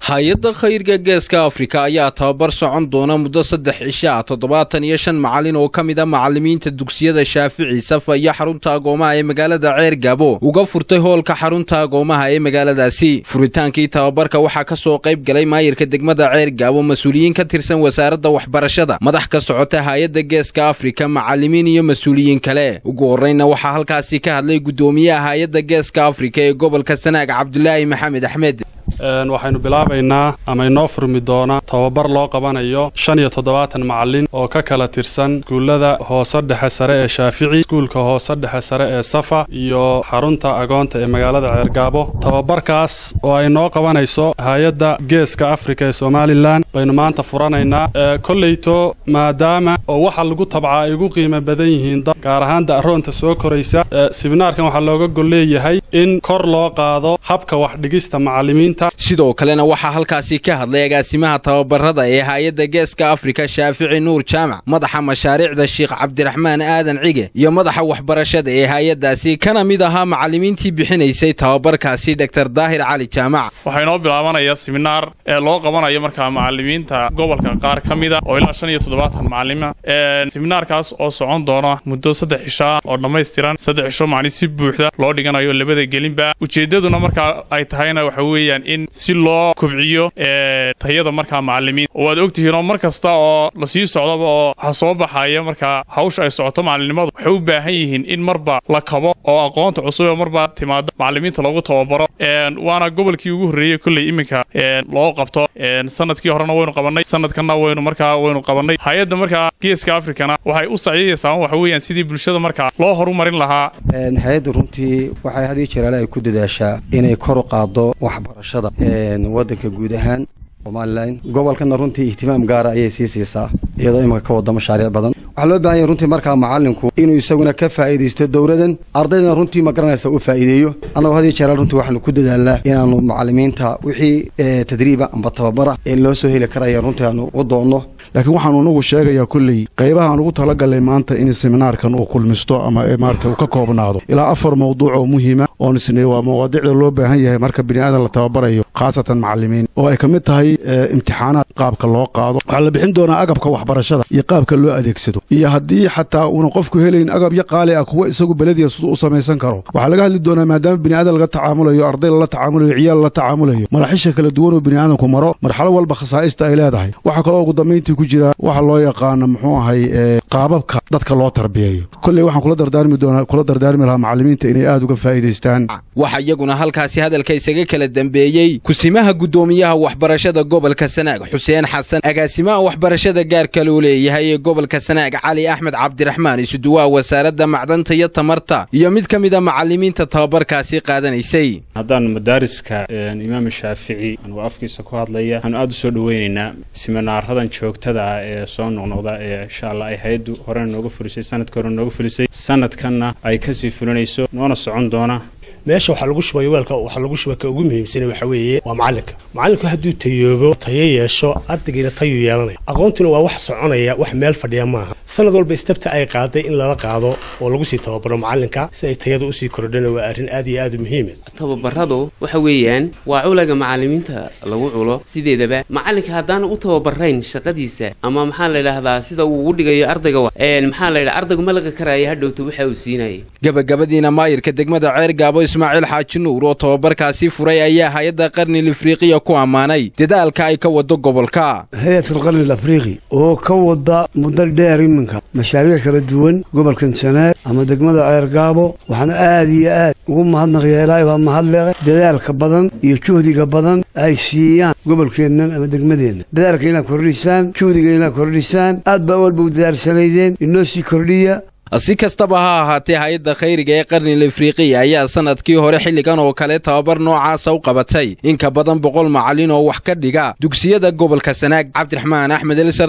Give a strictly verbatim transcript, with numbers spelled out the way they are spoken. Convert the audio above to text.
hay-adda khayrka geeska Afrika ayaa tababar socon doona muddo saddex cisho ah toddobaatan iyo shan macallin oo ka mid ah macallimiinta dugsiyada Shaafici Safa iyo xarunta agoomaha ee magaalada Ceergabo uga furtay hoolka xarunta agoomaha ee magaaladaasi. Furitaankii tababarka waxaa ka soo qayb galay maayirka degmada Ceergabo, mas'uuliyiin ka tirsan wasaaradda waxbarashada, madax ka socota hay-adda geeska Afrika, macallimiin iyo mas'uuliyiin kale. Ugu horreynna waxaa halkaasi ka hadlay gudoomiyaha hay-adda geeska Afrika ee gobolka Sanaag Cabdullaahi Maxamed Axmed. waxaynu bilaabaynaa ama inoo furmi doona tababar loo qabanayo shan iyo toddobaatan macallin oo ka kala tirsan iskuullada hoose dhexe sare ee Shaafici, iskuulka hoose dhexe sare ee Safa iyo xarunta agoonta ee magaalada Ceergabo. tababarkaas oo ay noo qabanayso hay-adda geeska Afrika ee Somaliland baynu maanta furanaynaa. kolleyto maadaama oo waxa lagu tabcaa ay ugu qiimo badan yihiin dad gaar ahaan daaroonta soo koraysa, seminaarkan waxaa looga gol leeyahay in kor loo qaado habka wax dhigista macallimiinta. sidoo kalena waxaa halkaasi ka hadlay agaasimaha tababarada ee hay-adda geeska Afrika Shaafici Nuur Jaamac, madaxa mashaariicda Sheekh Cabdiraxmaan Aadan Cige iyo madaxa waxbarashada ee hay-addaasi kana mid ahaa macallimiintii bixinaysay tababarkaasi Dr Daahir Cali Jaamac. waxay noo bilaabanayaa seminar ee loo qabanayo markaa macallimiinta gobolka qaar ka mid ah oo ilaa shan iyo toddobaatan macallima. seminaarkaas oo socon doona muddo saddex cisho oo dhammaystiran, saddex cisho macallin si buuxda loo dhiganayo labada gelinba. ujeedaduna markaa ay tahayna waxa weeyaan in si loo kubciyo ee tayada markaa macallimiin. waad ogtihiin oo markasta oo la sii socdaba oo waxa soo baxaya markaa hawsha ay socoto macallinimadu waxay u baahan yihiin in marba la kabo oo aqoonta cusub oo marba timaado macallimiinta lagu tababaro. waana gobolkii ugu horreeyay kulley iminka loo qabto. sanadkii horena waynu qabanay, sanadkanna waynu markaa waynu qabanay. hay-adda markaa geeska Afrikana waxay u saciyaysaa waxa weeyaan sidii bulshada markaa loo horumarin lahaa. hay-addu runtii waxay hadii jeer ay ku dadaashaa inay kor u qaado waxbarashada waddanka guud ahaan Somaliland. gobolkana runtii ihtimaam gaar ah ayay sii siisaa iyadoo imika ka wada mashaariic badan. waxaa loo baahan yahay runtii markaa macallinku inuu isaguna ka faa'iidaysto dowladan, ardaydana runtii ma garanaysa u faa'iideeyo. annagu hadii jeer runtii waxaanu ku dadaalnaa inaanu macallimiinta wixii tadriiba amba tababara ee loo soo heli karaya runtii aanu u doonno. laakiin waxaanu nagu sheegayaa kulley qaybaha aan ugu talagalay maanta in seminaarkan uu kulmisto ama maarta uu ka koobnaado ilaa afar mawduuc oo muhiima oo nisnay waa mawaadiicda loo baahan yahay marka bini'aadan la tababarayo, khaasatan macallimiin, oo ay ka mid tahay imtixaanaad qaabka loo qaado. waxaa la bixin doonaa agabka waxbarashada iyo qaabka loo adeegsado, iyo haddii xataa uuna qofku helayn agab iyo qaali ah kuwa isagu belediya siduu u samaysan karo. waxaa laga hadli doonaa maadaama bini'aadan laga tacaamulayo, arday lala tacaamulayo, ciyaal lala tacaamulayo, maraxisha kala duwan oo bini'aadanku maro, marxalo walba khasaa'ista ay leedahay. waxaa kaloo ugu dambayntii ku jira waxa loo yaqaano muxuu ahay qaababka dadka loo tarbiyeeyo. kulley waxaan kula dardaarmi doonaa kula dardaarmi lahaa macallimiinta inay aad uga faa'iidaystaan. waxa iyaguna halkaasi hadalka isaga kala dambeeyay kusimaha gudoomiyaha waxbarashada gobolka Sanaag Xuseen Xasan, agaasimaha waxbarashada gaarka loo leeyahay ee gobolka Sanaag Cali Axmed Cabdiraxmaan, isuduwaha wasaaradda macdanta iyo tamarta, iyo mid ka mid ah macallimiinta tababarkaasi qaadanaysay. haddaan madaariska imaam Shaafici anuu afkiisa ku hadlaya aan aad u soo dhaweynaynaa seminaaradan joogtada ah ee soo noqnoqda ee insha Allah ay hay'addu hore nooga fulisay, sanadka hore nooga fulisay, sanadkanna ay ka sii fulinayso noona socon doona. meesha waxa lagu shubayo weelka waxa lagu shubaka ugu muhiimsan waxa weeye waa macallinka. macallinku hadduu tayoobo tayo yeesho, ardaygiina tayo yeelanaya. aqoontuna waa wax soconaya, wax meel fadhiya maaha. sanad walba istabta ay qaaday in lala qaado oo lagu sii tababaro macallinka si ay tayada u sii kordhana waa arrin aad iyo aad u muhiim ah. tababaradu waxa weeyaan waa culaga macallimiinta lagu culo sideedaba. macallinka haddaan u tababarayn shaqadiisa ama maxaa la yiraahdaa sida uu ugu dhigayo ardayga ee maxaa la yiraahdaa ardaygu ma laga karaayo hadhowto waxa uu siinay. gabagabadiina maayirka degmada Ceergabo Ismaaciil Xaaji Nuur oo tababarkaasi furay ayaa hay-adda qarni Afriqiya ku amaanay dadaalka ay ka wado gobolka. hay-adda qarni Afriqi oo ka wada muddo dheer iminka mashaariic kala duwan gobolka Sanaag ama degmada Ceergabo. waxaan aad iyo aad ugu mahadnaqayaa Ilaahay baa mahadleeqay dadaalka badan iyo juhdiga badan ay siiyaan gobolkeena ama degmadeena. dadaalka inay kordhisaan, juhdiga inay kordhisaan, aad baa walba u dadaalsanaydeen inoo sii kordhiya. si kastaba ha ahaatee hay-adda khayriga ee qarni Afriqiya ayaa sanadkii hore xilligan oo kale tababar noocaas u qabatay in ka badan boqol macallin oo wax ka dhiga dugsiyada gobolka Sanaag. Cabdiraxmaan Axmed